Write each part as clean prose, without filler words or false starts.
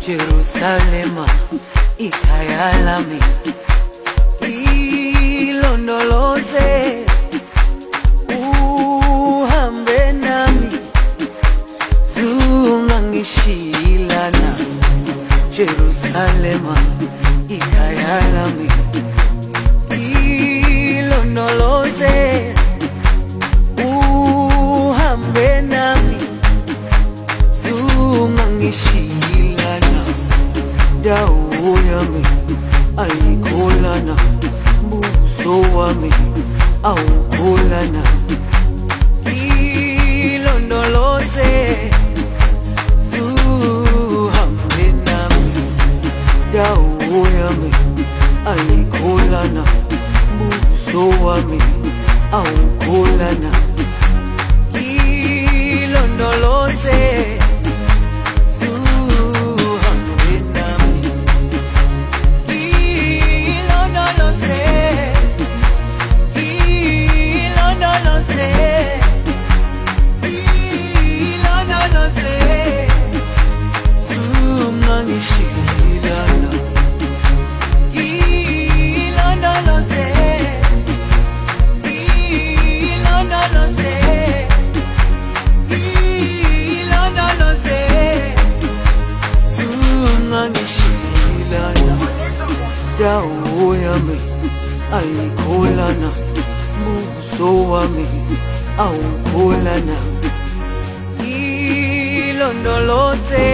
Jerusalema ikhaya lami, ilondoloze uhambe nami, zungangishilana. Jerusalema ikhaya lami, ilondoloze uhambe nami, zungangishilana. Dawo yami ayikholana, buso wami awukholana. Ilondoloze zuhambe nami, dawo yami ayikholana, buso wami awukholana. Ilondoloze dawo yami ayikholana, buso wami awukholana. Ilondoloze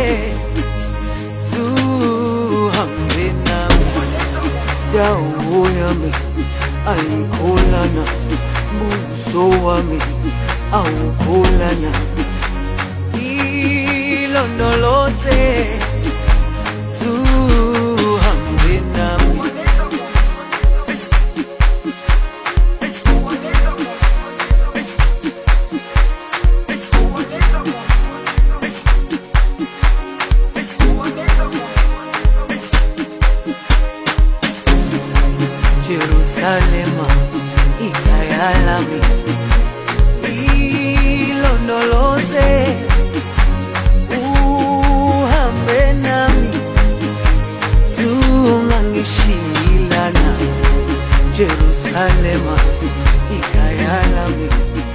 zuhambe nami, dawo yami ayikholana, buso wami awukholana. Ilondoloze zuhambe nami. Jerusalema ikhaya lami, ilondoloze uhambe nami, zungangishilana. Jerusalema ikhaya lami.